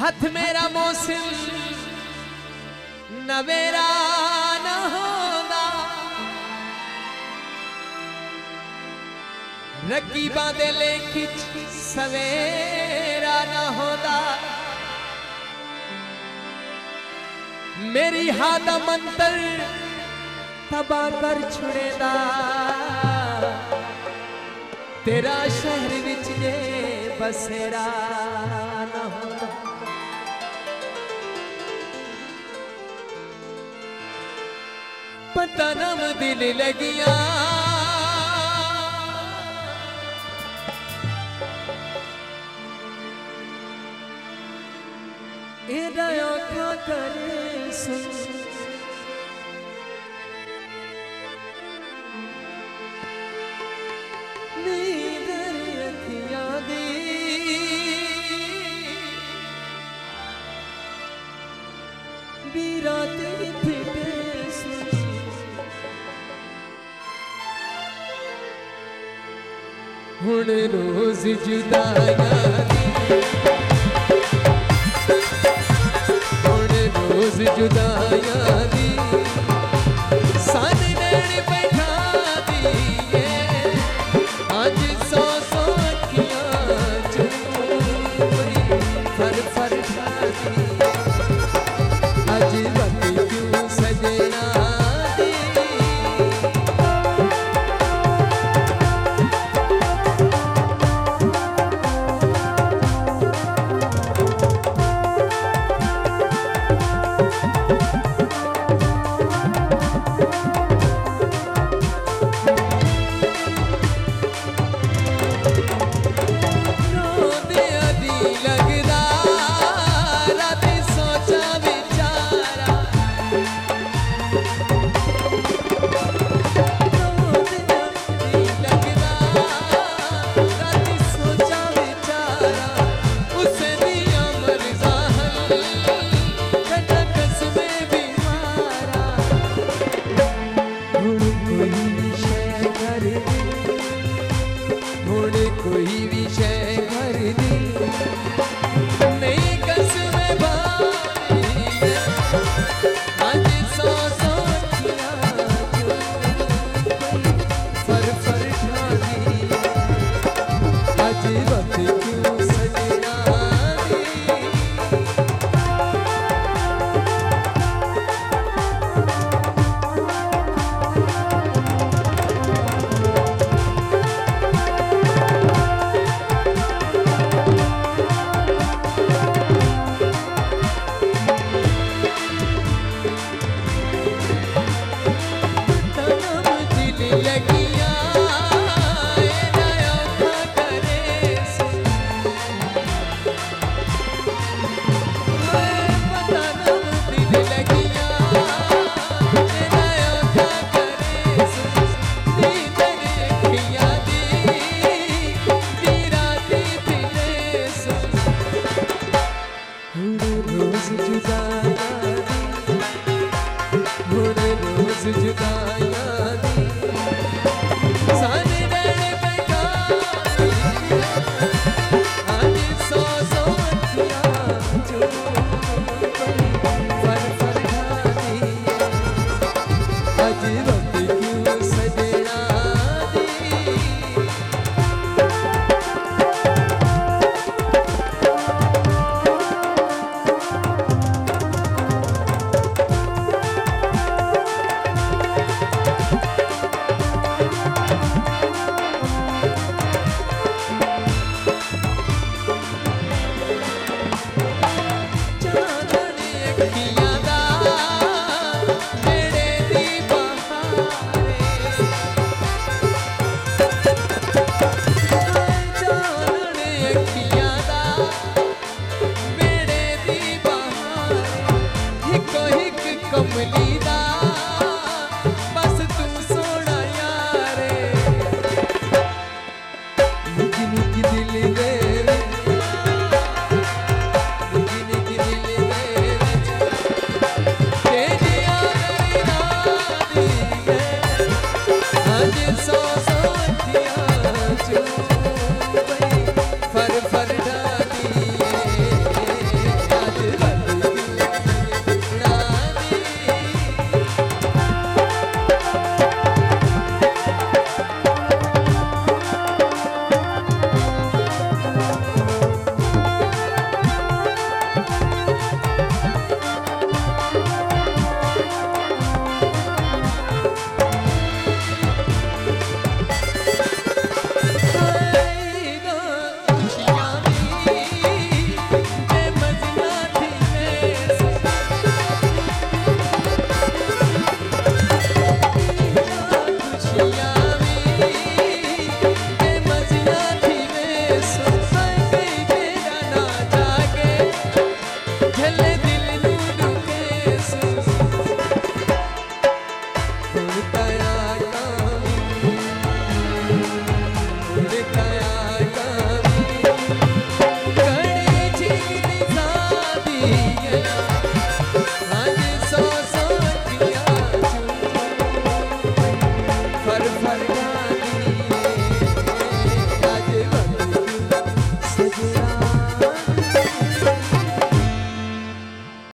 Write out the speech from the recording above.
हथ मेरा मौसम नवेरा न होंदा रकीबां दे लेखी सवेरा न होंदा मेरी हादा मंतर तबाह कर छुड़ेदा तेरा शहर विच जे बसेरा न होंदा पता नम दिल लगिया एदा औखा करे सुन नींदर अखियां दी बीरात फिटे सुन हुण रोज जुदाइयां रोज जुदाइयां दी सन नैन बैठा दी अज सौ सौ अखियां चूरी फर फर दी अज वक्त क्यों सजना कोई विषय भर दी नहीं कसमें भारी आज सौ सौ फर फर ठानी आज वक्त क्यों सजना रे